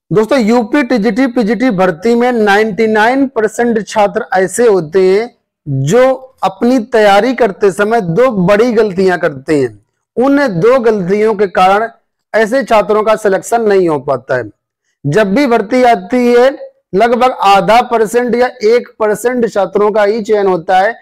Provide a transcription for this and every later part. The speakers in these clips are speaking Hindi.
दोस्तों यूपी टीजीटी पीजीटी भर्ती में 99% छात्र ऐसे होते हैं जो अपनी तैयारी करते समय दो बड़ी गलतियां करते हैं। उन दो गलतियों के कारण ऐसे छात्रों का सिलेक्शन नहीं हो पाता है। जब भी भर्ती आती है लगभग आधा % या 1% छात्रों का ही चयन होता है,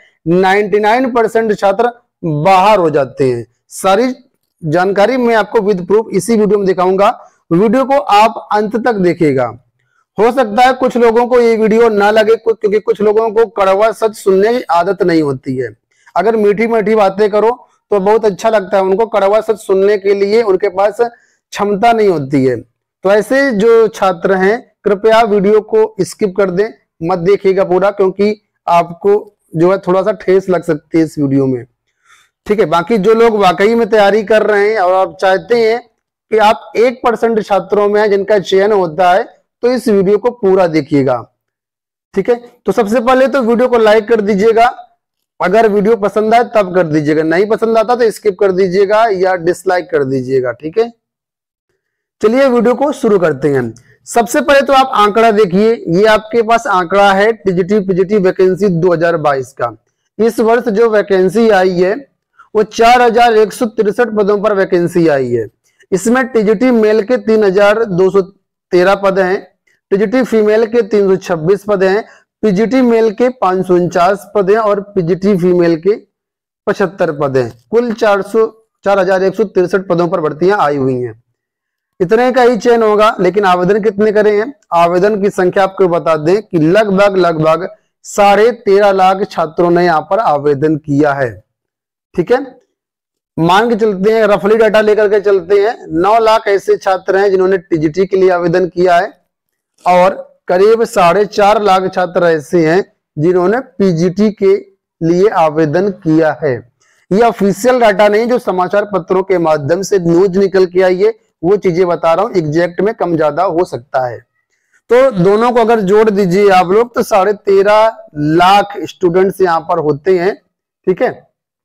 99% छात्र बाहर हो जाते हैं। सारी जानकारी मैं आपको विद प्रूफ इसी वीडियो में दिखाऊंगा। वीडियो को आप अंत तक देखिएगा। हो सकता है कुछ लोगों को ये वीडियो ना लगे क्योंकि कुछ लोगों को कड़वा सच सुनने की आदत नहीं होती है। अगर मीठी मीठी बातें करो तो बहुत अच्छा लगता है, उनको कड़वा सच सुनने के लिए उनके पास क्षमता नहीं होती है। तो ऐसे जो छात्र हैं कृपया वीडियो को स्किप कर दें, मत देखिएगा पूरा, क्योंकि आपको जो है थोड़ा सा ठेस लग सकती है इस वीडियो में। ठीक है, बाकी जो लोग वाकई में तैयारी कर रहे हैं और आप चाहते हैं कि आप 1% छात्रों में जिनका चयन होता है, तो इस वीडियो को पूरा देखिएगा। ठीक है, तो सबसे पहले तो वीडियो को लाइक कर दीजिएगा। अगर वीडियो पसंद आए तब कर दीजिएगा, नहीं पसंद आता तो स्किप कर दीजिएगा या डिसलाइक कर दीजिएगा। ठीक है, चलिए वीडियो को शुरू करते हैं। सबसे पहले तो आप आंकड़ा देखिए, ये आपके पास आंकड़ा है टीजीटी पीजीटी वैकेंसी 2022 का। इस वर्ष जो वैकेंसी आई है वो 4163 पदों पर वैकेंसी आई है। इसमें टीजीटी मेल के 3213 पद हैं, टीजीटी फीमेल के 326 पद हैं, पीजीटी मेल के 549 पद हैं और पीजीटी फीमेल के 75 पद हैं। कुल 4163 पदों पर भर्तियां आई हुई हैं। इतने का ही चयन होगा, लेकिन आवेदन कितने करे हैं? आवेदन की संख्या आपको बता दें कि लगभग 13.5 लाख छात्रों ने यहाँ पर आवेदन किया है। ठीक है, मान के चलते हैं, रफली डाटा लेकर के चलते हैं, 9 लाख ऐसे छात्र हैं जिन्होंने टीजीटी के लिए आवेदन किया है और करीब 4.5 लाख छात्र ऐसे हैं जिन्होंने पीजीटी के लिए आवेदन किया है। यह ऑफिशियल डाटा नहीं, जो समाचार पत्रों के माध्यम से न्यूज निकल के आई है वो चीजें बता रहा हूं, एग्जैक्ट में कम ज्यादा हो सकता है। तो दोनों को अगर जोड़ दीजिए आप लोग तो 13.5 लाख स्टूडेंट्स यहाँ पर होते हैं। ठीक है,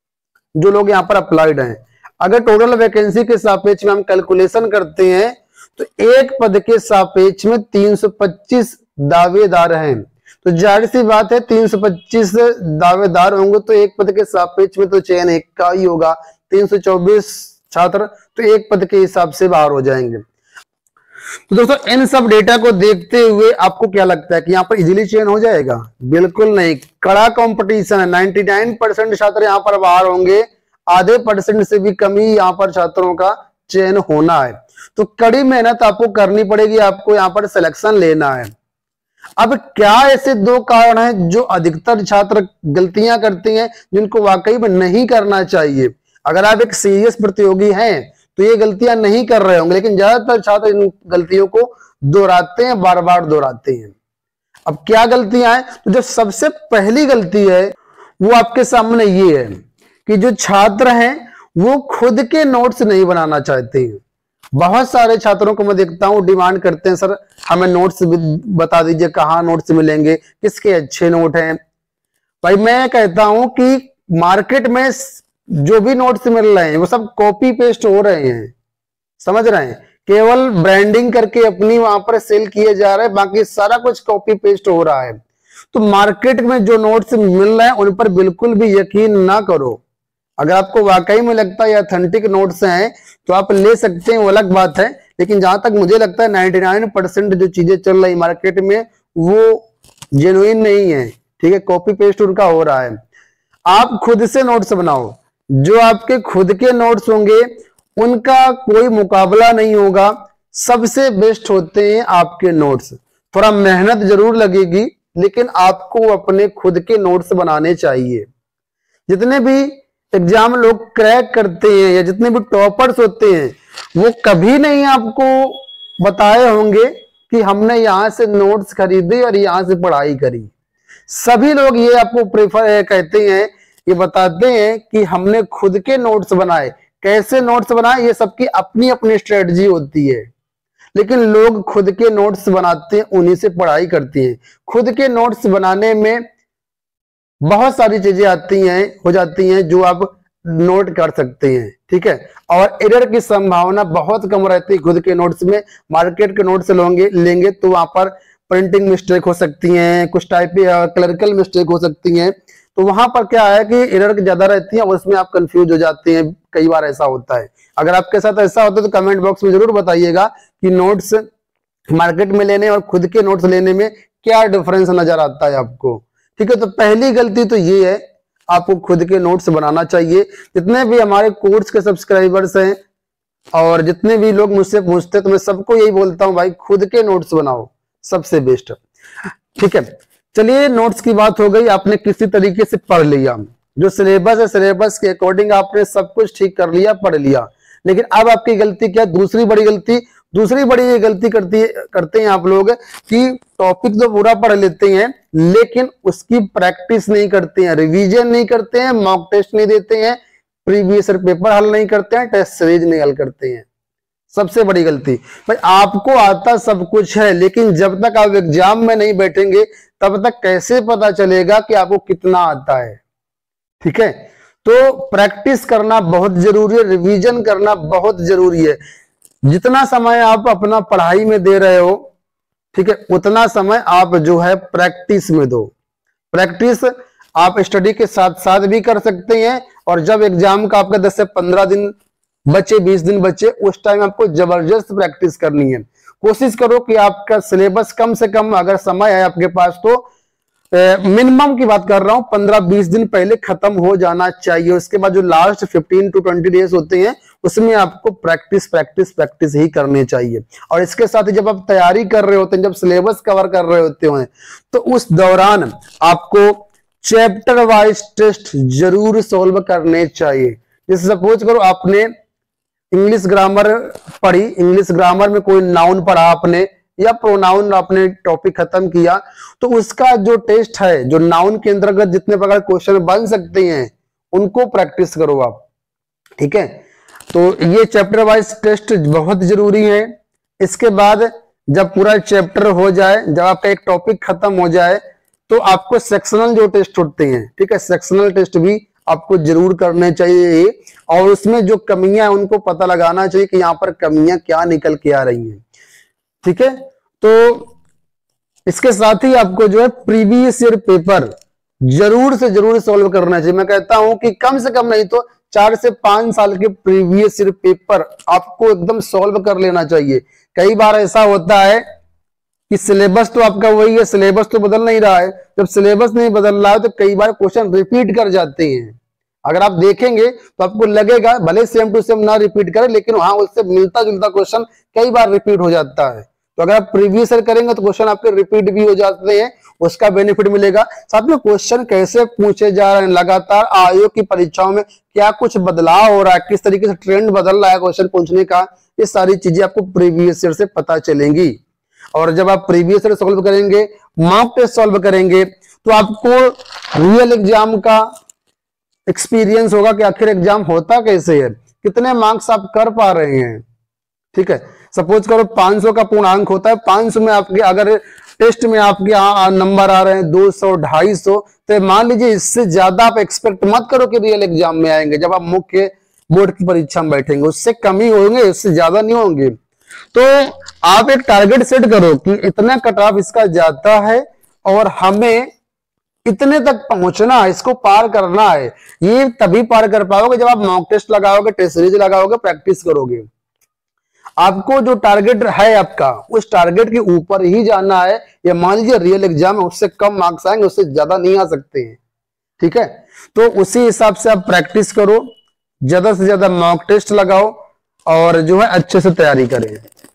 जो लोग यहाँ पर अप्लाइड हैं। अगर टोटल वैकेंसी के सापेक्ष में हम कैलकुलेशन करते हैं तो एक पद के सापेक्ष में 325 दावेदार हैं। तो जाहिर सी बात है 325 दावेदार होंगे तो एक पद के सापेक्ष में तो चयन एक का ही होगा। 324 छात्र तो एक पद के हिसाब से बाहर हो जाएंगे। तो दोस्तों इन सब डेटा को देखते हुए आपको क्या लगता है कि यहाँ पर इजीली चयन हो जाएगा? बिल्कुल नहीं, कड़ा कंपटीशन है। 99% छात्र यहाँ पर बाहर होंगे, आधे % से भी कम ही यहाँ पर छात्रों का चयन होना है। तो कड़ी मेहनत आपको करनी पड़ेगी, आपको यहाँ पर सिलेक्शन लेना है। अब क्या ऐसे दो कारण हैं जो अधिकतर छात्र गलतियां करते हैं जिनको वाकई में नहीं करना चाहिए? अगर आप एक सीरियस प्रतियोगी हैं तो ये गलतियां नहीं कर रहे होंगे, लेकिन ज्यादातर छात्र इन गलतियों को दोहराते हैं, बार बार दोहराते हैं। अब क्या गलतियां हैं? तो जो सबसे पहली गलती है वो आपके सामने ये है कि जो छात्र हैं वो खुद के नोट्स नहीं बनाना चाहते हैं। बहुत सारे छात्रों को मैं देखता हूं डिमांड करते हैं, सर हमें नोट्स बता दीजिए, कहाँ नोट्स मिलेंगे, किसके अच्छे नोट हैं। भाई मैं कहता हूं कि मार्केट में जो भी नोट्स मिल रहे हैं वो सब कॉपी पेस्ट हो रहे हैं, समझ रहे हैं? केवल ब्रांडिंग करके अपनी वहां पर सेल किए जा रहे हैं, बाकी सारा कुछ कॉपी पेस्ट हो रहा है। तो मार्केट में जो नोट्स मिल रहे हैं उन पर बिल्कुल भी यकीन ना करो। अगर आपको वाकई में लगता है ऑथेंटिक नोट्स हैं तो आप ले सकते हैं, वो अलग बात है। लेकिन जहां तक मुझे लगता है 99% जो चीजें चल रही मार्केट में वो जेन्युइन नहीं है। ठीक है, कॉपी पेस्ट उनका हो रहा है। आप खुद से नोट्स बनाओ, जो आपके खुद के नोट्स होंगे उनका कोई मुकाबला नहीं होगा। सबसे बेस्ट होते हैं आपके नोट्स। थोड़ा मेहनत जरूर लगेगी, लेकिन आपको अपने खुद के नोट्स बनाने चाहिए। जितने भी एग्जाम लोग क्रैक करते हैं या जितने भी टॉपर्स होते हैं वो कभी नहीं आपको बताए होंगे कि हमने यहां से नोट्स खरीदे और यहां से पढ़ाई करी। सभी लोग ये आपको प्रेफर कहते हैं, ये बताते हैं कि हमने खुद के नोट्स बनाए। कैसे नोट्स बनाए, ये सबकी अपनी अपनी स्ट्रेटजी होती है, लेकिन लोग खुद के नोट्स बनाते हैं, उन्हीं से पढ़ाई करती हैं। खुद के नोट्स बनाने में बहुत सारी चीजें आती हैं, हो जाती हैं जो आप नोट कर सकते हैं, ठीक है। और एरर की संभावना बहुत कम रहती है खुद के नोट्स में। मार्केट के नोट्स लेंगे तो वहां पर प्रिंटिंग मिस्टेक हो सकती है, कुछ टाइप क्लरिकल मिस्टेक हो सकती है, तो वहां पर क्या है कि एरर ज्यादा रहती है और उसमें आप कंफ्यूज हो जाते हैं। कई बार ऐसा होता है। अगर आपके साथ ऐसा होता है तो कमेंट बॉक्स में जरूर बताइएगा कि नोट्स मार्केट में लेने और खुद के नोट्स लेने में क्या डिफरेंस नजर आता है आपको, ठीक है। तो पहली गलती तो ये है, आपको खुद के नोट्स बनाना चाहिए। जितने भी हमारे कोर्स के सब्सक्राइबर्स हैं और जितने भी लोग मुझसे पूछते हैं तो मैं सबको यही बोलता हूं, भाई खुद के नोट्स बनाओ, सबसे बेस्ट, ठीक है। चलिए, नोट्स की बात हो गई, आपने किसी तरीके से पढ़ लिया, जो सिलेबस है सिलेबस के अकॉर्डिंग आपने सब कुछ ठीक कर लिया, पढ़ लिया। लेकिन अब आपकी गलती क्या, दूसरी बड़ी गलती करते हैं आप लोग कि टॉपिक तो पूरा पढ़ लेते हैं लेकिन उसकी प्रैक्टिस नहीं करते हैं, रिवीजन नहीं करते हैं, मॉक टेस्ट नहीं देते हैं, प्रीवियस पेपर हल नहीं करते हैं, टेस्ट सीरीज नहीं हल करते हैं। सबसे बड़ी गलती। भाई आपको आता सब कुछ है लेकिन जब तक आप एग्जाम में नहीं बैठेंगे तब तक कैसे पता चलेगा कि आपको कितना आता है, ठीक है। तो प्रैक्टिस करना बहुत जरूरी है, रिवीजन करना बहुत जरूरी है। जितना समय आप अपना पढ़ाई में दे रहे हो, ठीक है, उतना समय आप जो है प्रैक्टिस में दो। प्रैक्टिस आप स्टडी के साथ साथ भी कर सकते हैं और जब एग्जाम का आपका 10 से 15 दिन बचे, 20 दिन बचे, उस टाइम आपको जबरदस्त प्रैक्टिस करनी है। कोशिश करो कि आपका सिलेबस कम से कम, अगर समय है आपके पास तो मिनिमम की बात कर रहा हूं, 15-20 दिन पहले खत्म हो जाना चाहिए। उसके बाद जो लास्ट 15 to 20 डेज होते हैं उसमें आपको प्रैक्टिस ही करनी चाहिए। और इसके साथ ही जब आप तैयारी कर रहे होते हैं, जब सिलेबस कवर कर रहे होते हैं, तो उस दौरान आपको चैप्टर वाइज टेस्ट जरूर सॉल्व करने चाहिए। जैसे सपोज करो आपने इंग्लिश ग्रामर पढ़ी, इंग्लिश ग्रामर में कोई नाउन पढ़ा आपने या प्रोनाउन आपने टॉपिक खत्म किया, तो उसका जो टेस्ट है, जो नाउन के अंतर्गत जितने प्रकार क्वेश्चन बन सकते हैं उनको प्रैक्टिस करो आप, ठीक है। तो ये चैप्टर वाइज टेस्ट बहुत जरूरी है। इसके बाद जब पूरा चैप्टर हो जाए, जब आपका एक टॉपिक खत्म हो जाए, तो आपको सेक्शनल जो टेस्ट होते हैं, ठीक है, सेक्शनल टेस्ट भी आपको जरूर करने चाहिए और उसमें जो कमियां उनको पता लगाना चाहिए कि यहाँ पर कमियां क्या निकल के आ रही हैं, ठीक है। तो इसके साथ ही आपको जो है प्रीवियस ईयर पेपर जरूर से जरूर सॉल्व करना चाहिए। मैं कहता हूं कि कम से कम नहीं तो 4 से 5 साल के प्रीवियस ईयर पेपर आपको एकदम सॉल्व कर लेना चाहिए। कई बार ऐसा होता है कि सिलेबस तो आपका वही है, सिलेबस तो बदल नहीं रहा है। जब सिलेबस नहीं बदल रहा है तो कई बार क्वेश्चन रिपीट कर जाते हैं। अगर आप देखेंगे तो आपको लगेगा भले सेम टू सेम ना रिपीट करें, लेकिन वहां उससे मिलता जुलता क्वेश्चन कई बार रिपीट हो जाता है। तो अगर आप प्रीवियस ईयर करेंगे तो क्वेश्चन आपके रिपीट भी हो जाते हैं, उसका बेनिफिट मिलेगा। साथ में क्वेश्चन कैसे पूछे जा रहे हैं, लगातार आयोग की परीक्षाओं में क्या कुछ बदलाव हो रहा है, किस तरीके से ट्रेंड बदल रहा है क्वेश्चन पूछने का, ये सारी चीजें आपको प्रीवियस ईयर से पता चलेंगी। और जब आप प्रीवियस ईयर सॉल्व करेंगे, मॉक टेस्ट सॉल्व करेंगे, तो आपको रियल एग्जाम का एक्सपीरियंस होगा कि आखिर एग्जाम होता कैसे है, कितने मार्क्स आप कर पा रहे हैं, ठीक है। सपोज करो 500 का पूर्णांक होता है, 500 में आपके अगर टेस्ट में आपके नंबर आ रहे हैं 200, 250, तो मान लीजिए इससे ज्यादा आप एक्सपेक्ट मत करो कि रियल एग्जाम में आएंगे। जब आप मुख्य बोर्ड की परीक्षा में बैठेंगे उससे कम ही होंगे, उससे ज्यादा नहीं होंगे। तो आप एक टारगेट सेट करो कि इतना कट ऑफ इसका जाता है और हमें इतने तक पहुंचना है, इसको पार करना है। ये तभी पार कर पाओगे जब आप मॉक टेस्ट लगाओगे, टेस्ट सीरीज लगाओगे, प्रैक्टिस करोगे। आपको जो टारगेट है आपका, उस टारगेट के ऊपर ही जाना है। या मान लीजिए रियल एग्जाम है, उससे कम मार्क्स आएंगे, उससे ज्यादा नहीं आ सकते हैं, ठीक है। तो उसी हिसाब से आप प्रैक्टिस करो, ज्यादा से ज्यादा मॉक टेस्ट लगाओ और जो है अच्छे से तैयारी करें।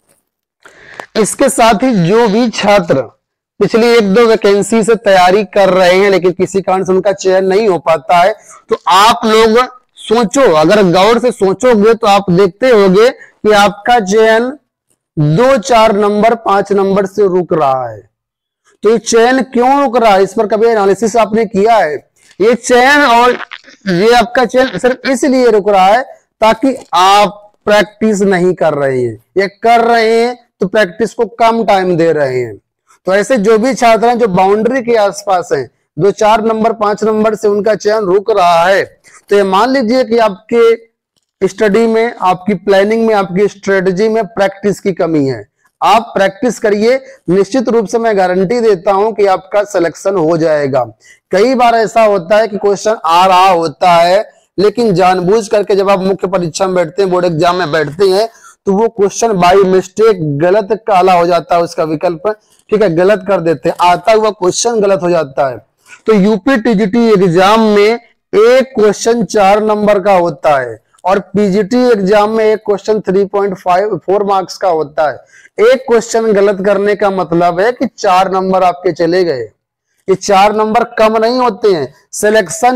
इसके साथ ही जो भी छात्र पिछली 1-2 वैकेंसी से तैयारी कर रहे हैं लेकिन किसी कारण से उनका चयन नहीं हो पाता है, तो आप लोग सोचो, अगर गौर से सोचोगे तो आप देखते होंगे कि आपका चयन 2, 4 नंबर, 5 नंबर से रुक रहा है। तो ये चयन क्यों रुक रहा है, इस पर कभी एनालिसिस आपने किया है? ये चयन और ये आपका चयन सिर्फ इसलिए रुक रहा है ताकि आप प्रैक्टिस नहीं कर रहे हैं, या कर रहे हैं तो प्रैक्टिस को कम टाइम दे रहे हैं। तो ऐसे जो भी छात्र हैं जो बाउंड्री के आसपास हैं, दो 4 नंबर 5 नंबर से उनका चयन रुक रहा है, तो ये मान लीजिए कि आपके स्टडी में, आपकी प्लानिंग में, आपकी स्ट्रेटजी में प्रैक्टिस की कमी है। आप प्रैक्टिस करिए, निश्चित रूप से मैं गारंटी देता हूं कि आपका सिलेक्शन हो जाएगा। कई बार ऐसा होता है कि क्वेश्चन आ रहा होता है, लेकिन जानबूझ करके जब आप मुख्य परीक्षा में बैठते हैं, बोर्ड एग्जाम में बैठते हैं, तो वो क्वेश्चन बाई मिस्टेक गलत काला हो जाता है, उसका विकल्प, ठीक है, गलत कर देते हैं, आता हुआ क्वेश्चन गलत हो जाता है। तो यूपी टीजीटी एग्जाम में एक क्वेश्चन 4 नंबर का होता है और पीजीटी एग्जाम में एक क्वेश्चन 3.54 मार्क्स का होता है। एक क्वेश्चन गलत करने का मतलब है कि 4 नंबर आपके चले गए। ये 4 नंबर कम नहीं होते हैं, सिलेक्शन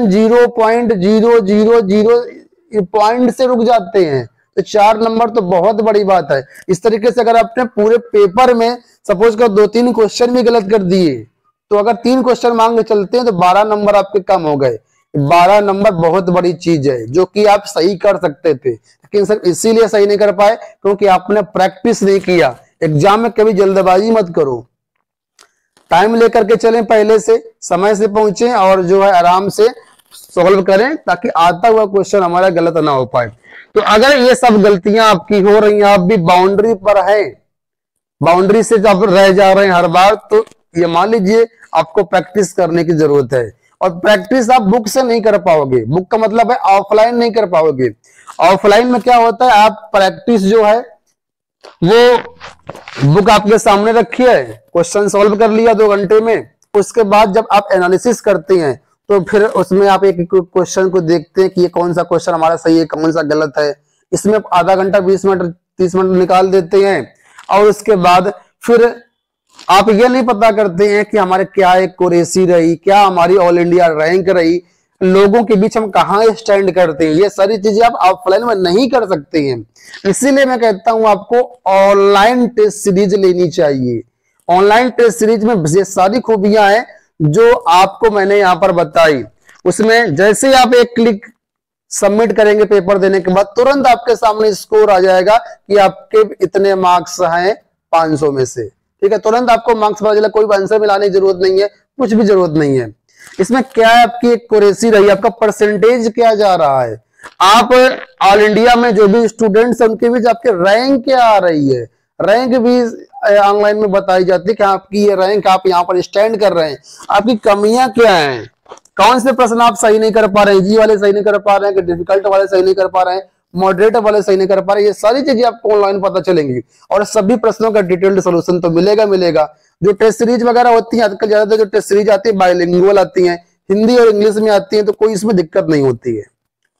0.000 पॉइंट से रुक जाते हैं, तो 4 नंबर तो बहुत बड़ी बात है। इस तरीके से अगर आपने पूरे पेपर में सपोज कर 2-3 क्वेश्चन भी गलत कर दिए, तो अगर 3 क्वेश्चन मांग के चलते हैं तो 12 नंबर आपके कम हो गए। 12 नंबर बहुत बड़ी चीज है, जो कि आप सही कर सकते थे, लेकिन सर इसीलिए सही नहीं कर पाए क्योंकि आपने प्रैक्टिस नहीं किया। एग्जाम में कभी जल्दबाजी मत करो, टाइम लेकर के चलें, पहले से समय से पहुंचे और जो है आराम से सॉल्व करें, ताकि आता हुआ क्वेश्चन हमारा गलत ना हो पाए। तो अगर ये सब गलतियां आपकी हो रही हैं, आप भी बाउंड्री पर है, बाउंड्री से जब रह जा रहे हैं हर बार, तो ये मान लीजिए आपको प्रैक्टिस करने की जरूरत है। और प्रैक्टिस आप बुक से नहीं कर पाओगे, बुक का मतलब है ऑफलाइन नहीं कर पाओगे। ऑफलाइन में क्या होता है, आप प्रैक्टिस जो है वो बुक आपके सामने रखी है, क्वेश्चन सॉल्व कर लिया 2 घंटे में, उसके बाद जब आप एनालिसिस करते हैं तो फिर उसमें आप एक क्वेश्चन को देखते हैं कि ये कौन सा क्वेश्चन हमारा सही है, कौन सा गलत है। इसमें आधा घंटा 20 मिनट 30 मिनट निकाल देते हैं, और उसके बाद फिर आप ये नहीं पता करते हैं कि हमारे क्या एक्यूरेसी रही, क्या हमारी ऑल इंडिया रैंक रही, लोगों के बीच हम कहाँ स्टैंड करते हैं। ये सारी चीजें आप ऑफलाइन में नहीं कर सकते हैं। इसीलिए मैं कहता हूं आपको ऑनलाइन टेस्ट सीरीज लेनी चाहिए। ऑनलाइन टेस्ट सीरीज में ये सारी खूबियां हैं जो आपको मैंने यहां पर बताई। उसमें जैसे आप एक क्लिक सबमिट करेंगे पेपर देने के बाद, तुरंत आपके सामने स्कोर आ जाएगा कि आपके इतने मार्क्स हैं 500 में से, ठीक है। तुरंत आपको मार्क्स पता चला, कोई आंसर मिलाने की जरूरत नहीं है, कुछ भी जरूरत नहीं है। इसमें क्या है, आपकी एक्यूरेसी रही, आपका परसेंटेज क्या जा रहा है, आप ऑल इंडिया में जो भी स्टूडेंट्स हैं उनके बीच आपकी रैंक क्या आ रही है। रैंक भी ऑनलाइन में बताई जाती है कि आपकी ये रैंक, आप यहाँ पर स्टैंड कर रहे हैं, आपकी कमियां क्या हैं, कौन से प्रश्न आप सही नहीं कर पा रहे हैं, इजी वाले सही नहीं कर पा रहे हैं, कि डिफिकल्ट वाले सही नहीं कर पा रहे हैं, मॉडरेट वाले सही नहीं कर पा रहे। ये सारी चीजें आपको ऑनलाइन पता चलेंगी और सभी प्रश्नों का डिटेल्ड सॉल्यूशन तो मिलेगा। जो टेस्ट सीरीज वगैरह होती है आजकल, ज्यादातर जो टेस्ट सीरीज आती है बाइलिंगुअल आती है, हिंदी और इंग्लिश में आती है, तो कोई इसमें दिक्कत नहीं होती है।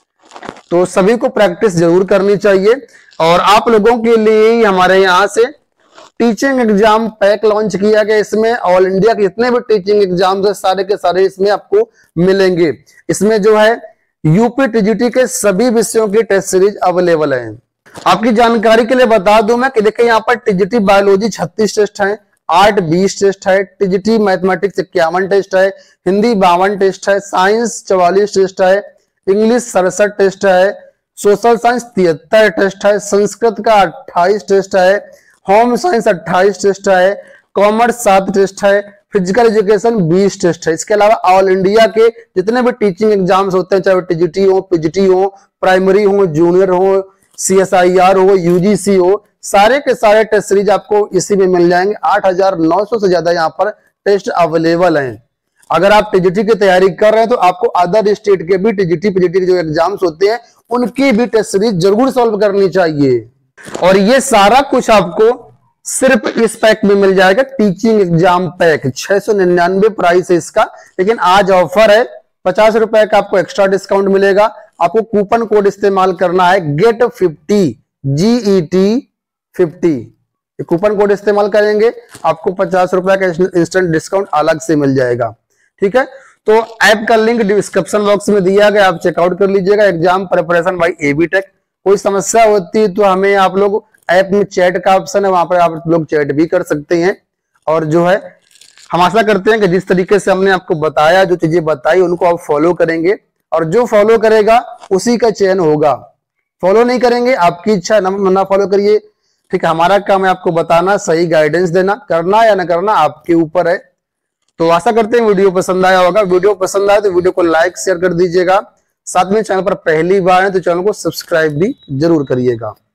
तो सभी को प्रैक्टिस जरूर करनी चाहिए। और आप लोगों के लिए हमारे यहाँ से टीचिंग एग्जाम पैक लॉन्च किया गया। इसमें ऑल इंडिया के जितने भी टीचिंग एग्जाम्स है सारे के सारे इसमें आपको मिलेंगे। इसमें जो है यूपी टीजीटी के सभी विषयों की टेस्ट सीरीज अवेलेबल है। आपकी जानकारी के लिए बता दूं मैं कि देखिए यहाँ पर टीजीटी बायोलॉजी 36 टेस्ट है, आर्ट 20 टेस्ट है, टीजीटी मैथमेटिक्स 51 टेस्ट है, हिंदी 52 टेस्ट है, साइंस 44 टेस्ट है, इंग्लिश 67 टेस्ट है, सोशल साइंस 73 टेस्ट है, संस्कृत का 28 टेस्ट है, होम साइंस 28 टेस्ट है, कॉमर्स 7 टेस्ट है, फिजिकल एजुकेशन 20 टेस्ट है। इसके अलावा ऑल इंडिया के जितने भी टीचिंग एग्जाम्स होते हैं, चाहे टीजीटी हो, पीजीटी हो, प्राइमरी हो, जूनियर हो, सीएसआईआर हो, यूजीसी हो, सारे के सारे टेस्ट सीरीज आपको इसी में मिल जाएंगे। 8,900 से ज्यादा यहाँ पर टेस्ट अवेलेबल हैं। अगर आप टीजीटी की तैयारी कर रहे हैं तो आपको अदर स्टेट के भी टीजीटी पीजीटी के जो एग्जाम्स होते हैं उनकी भी टेस्ट सीरीज जरूर सॉल्व करनी चाहिए। और ये सारा कुछ आपको सिर्फ इस पैक में मिल जाएगा, टीचिंग एग्जाम पैक। 699 प्राइस है इसका, लेकिन आज ऑफर है, 50 रुपए का आपको एक्स्ट्रा डिस्काउंट मिलेगा। आपको कूपन कोड इस्तेमाल करना है GET50 GET50। कूपन कोड इस्तेमाल करेंगे आपको 50 रुपए का इंस्टेंट डिस्काउंट अलग से मिल जाएगा, ठीक है। तो ऐप का लिंक डिस्क्रिप्शन बॉक्स में दिया गया, आप चेकआउट कर लीजिएगा। Exam preparation by AB tech. कोई समस्या होती है तो हमें आप लोग ऐप में चैट का ऑप्शन है, वहां पर आप लोग चैट भी कर सकते हैं। और जो है हम आशा करते हैं कि जिस तरीके से हमने आपको बताया, जो चीजें बताई उनको आप फॉलो करेंगे, और जो फॉलो करेगा उसी का चयन होगा। फॉलो नहीं करेंगे, आपकी इच्छा, ना फॉलो करिए, ठीक है। हमारा काम है आपको बताना, सही गाइडेंस देना, करना या ना करना आपके ऊपर है। तो आशा करते हैं वीडियो पसंद आया होगा। वीडियो पसंद आया तो वीडियो को लाइक शेयर कर दीजिएगा। साथ में चैनल पर पहली बार है तो चैनल को सब्सक्राइब भी जरूर करिएगा।